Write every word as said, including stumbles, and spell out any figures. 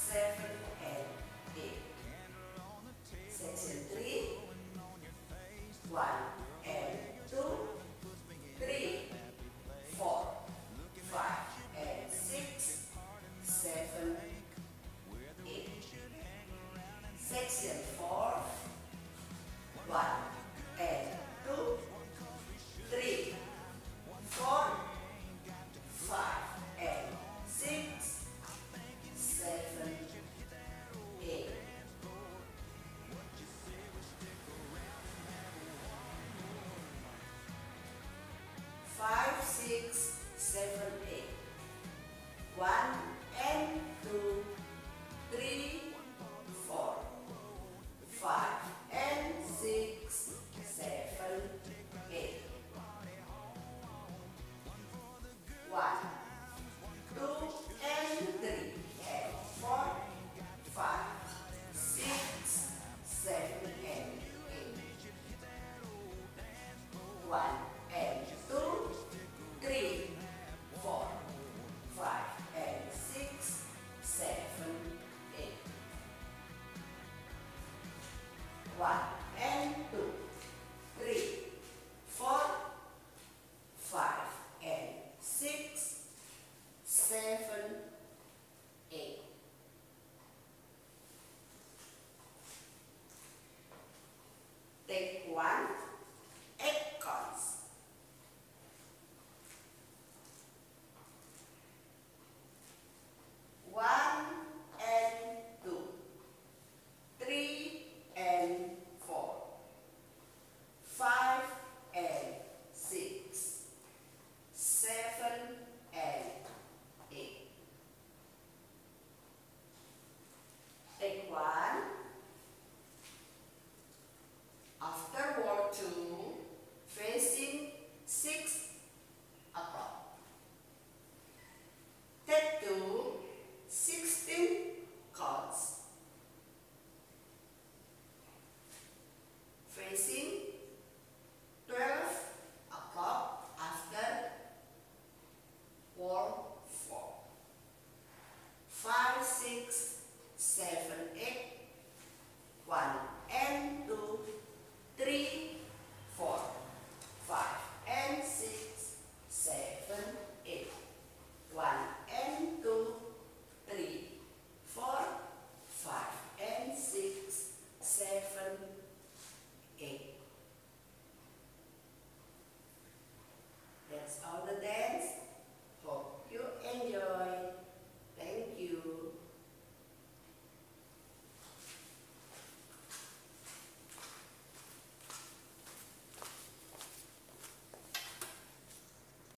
seven, and eight. Section three, one and two, three, four, five, and six, seven, eight. Section four, one and two, three, four, five, and six, seven, eight. Five, six, seven, eight. One and two, three, four, five, and six, seven, eight. One, two, and three, and four, five, six, seven, and eight. One and two, three, four, five, and six, seven, eight. One and two, three, four, five, and six, seven, eight. Take one, eight counts. One and two, three and four, five and six, seven and eight. Take one. Afterward two, facing six o'clock. Take two, sixteen cards. Facing